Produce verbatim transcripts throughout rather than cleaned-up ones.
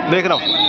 देख रहा हूँ।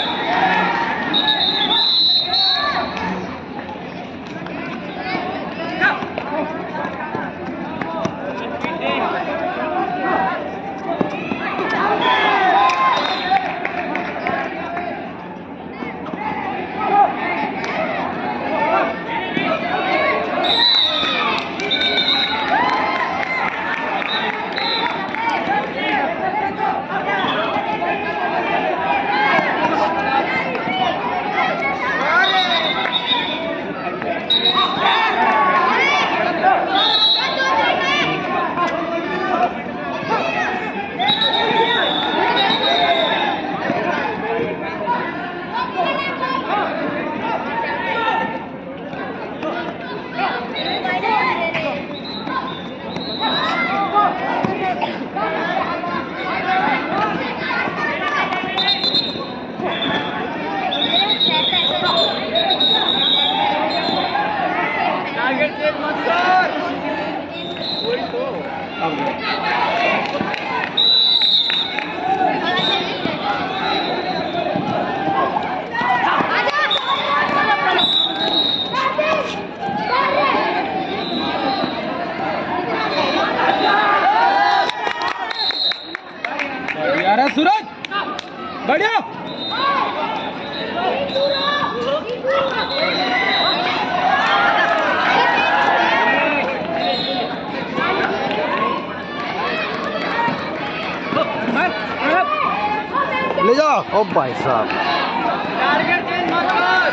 सूरज बढ़िया ले जाओ। ओ भाई साहब टारगेट चेंज मत कर।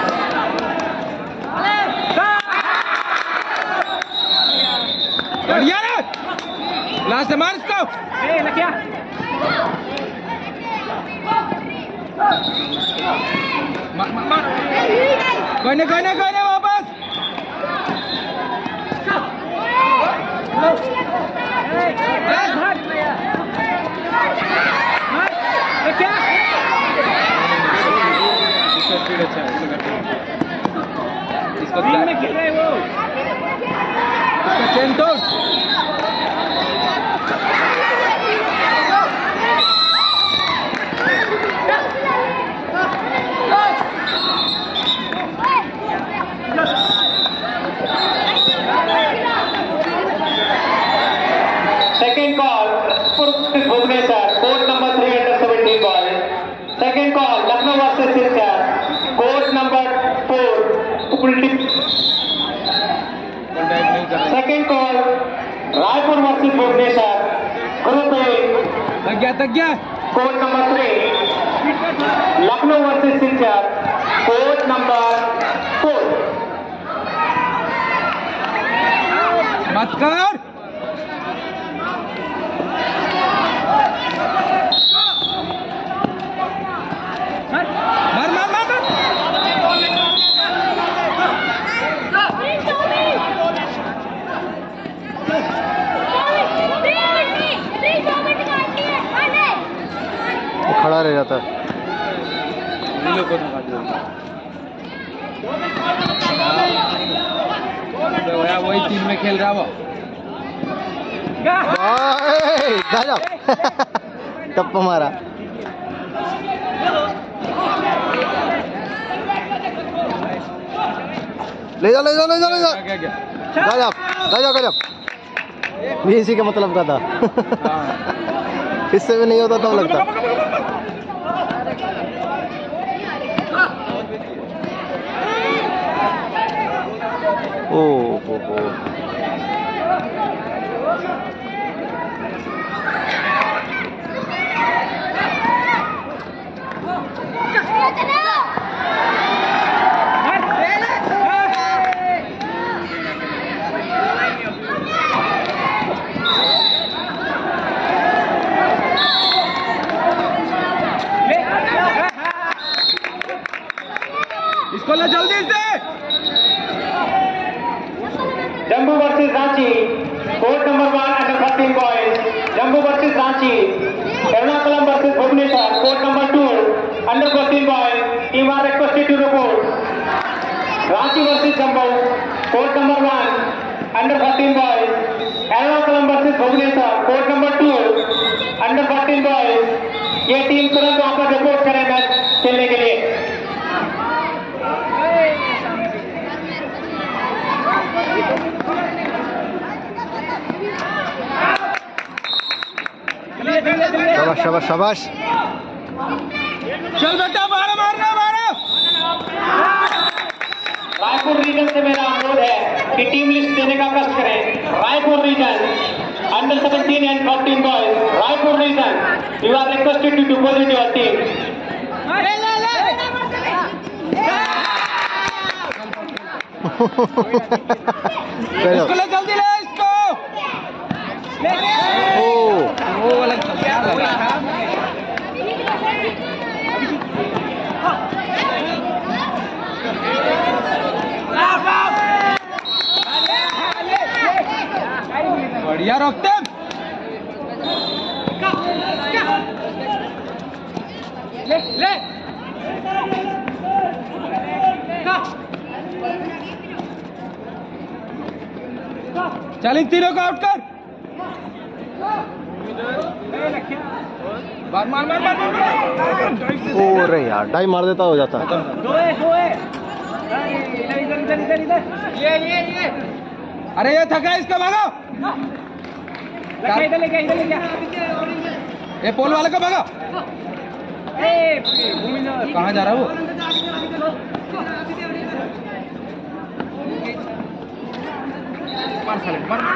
बढ़िया रे लास्ट मार इसको। ए लगिया मार मार मार कोई नहीं कोई नहीं कोई नहीं वापस क्या स्पीड अच्छा है इसको टीम में खेल रहे हैं वो इसका चेन तोड़। Second call for Bhubaneswar, court number three under seventeen ball. Second call, Lucknow versus Silchar, court number four. Second call, Raipur versus Bhubaneswar, group A. तक गया तक गया Court number three, Lucknow versus Silchar, court number four. मत कर मार मार मार खड़ा रह जाता है। तो वही टीम में खेल रहा वो टप्पा मारा। ले जाओ ले जाओ ले जाओ ले जाओ गजब गजब गजब। ये इसी का मतलब का था। इससे भी नहीं होता तब लगता। ओ हो हो इसको ले जल्दी से। Jammu versus Ranchi, court number one under thirteen boys. Jammu versus Ranchi, Ernakulam versus Bhubaneswar, court number two under fourteen boys. Team are requested to report. Ranchi versus Jammu, court number one under fourteen boys. Ernakulam versus Bhubaneswar, court number two under fourteen boys. ये team तुरंत वहाँ पर report करें। शाबाश शाबाश शाबाश। चल बेटा मारो मारना मारो। रायपुर रीजन से मेरा अनुरोध है कि टीम लिस्ट देने का कष्ट करें। Raipur region under seventeen and fourteen boys, Raipur region, you are requested to deposit your team. इसको ले जल्दी ले इसको। ओ वो वाला क्या लगा? बढ़िया रोकते। ले ले चल इन तीनों को आउट कर। मार मार मार मार मार। ओ रे यार टाइम मार देता हो जाता। ये ये ये अरे ये थका इसका भागो। इधर लेके इधर लेके ये पोल वाले को भागो। कहाँ जा रहा है वो? मार साले मार।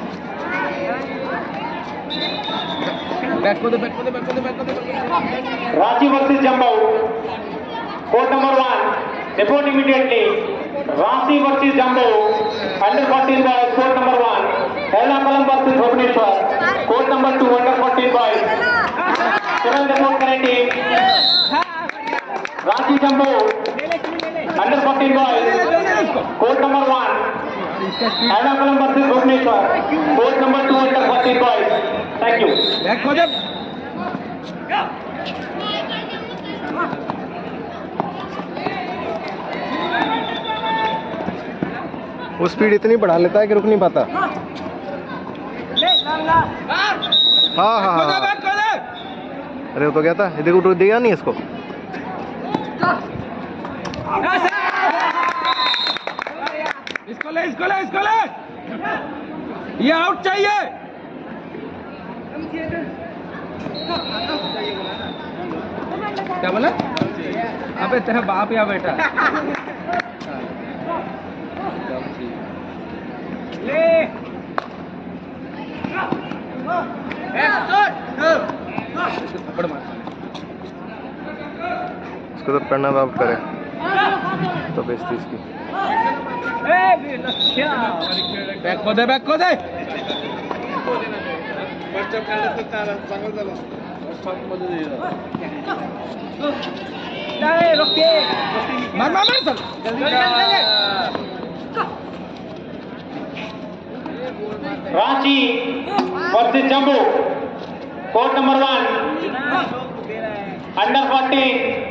बैक को दे बैक को दे बैक को दे बैक को दे। Ranchi versus Jammu, court number one, report immediately. Ranchi versus Jammu, under fourteen boys, court number one. Ernakulam versus Bhubaneswar, court number two, under fourteen boys. तुरंत रिपोर्ट करें team. Ranchi Jammu, under fourteen boys, court number one. Ernakulam versus Bhubaneswar, court number two, under fourteen boys. Thank you. Back को दे। वो speed इतनी बढ़ा लेता है कि रुक नहीं पाता। हाँ हाँ हाँ। अरे वो तो क्या था, इधर को दिया नहीं इसको। इसको ले इसको ले इसको ले। ये आउट चाहिए। क्या बोला? अबे तेरा बाप या बेटा। ले थप्पड़ मार। इसको तो प्रणव आउट करे तो बेइज्जती इसकी। बैक को दे बैक को दे। मार मार मार चल Ranchi versus Jammu, court number one, under fourteen.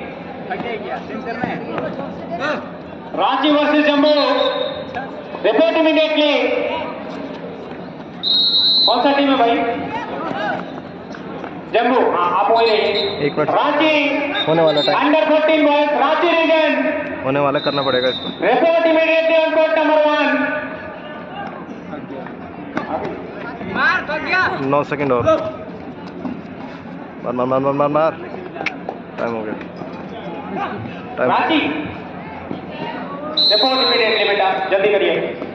Ranchi versus Jammu, report immediately. कौन सा टीम है भाई? जम्मू। हाँ आप वही रहिए। एक मिनट रांची होने वाला time under fourteen boys, Ranchi region, होने वाला करना पड़ेगा इसको। Report immediately on court number one. मार कर दिया। नौ सेकंड और। मार मार मार मार मार मार। टाइम हो गया। टाइम। रांची रिपोर्ट इमीडिएटली बेटा, जल्दी करिए।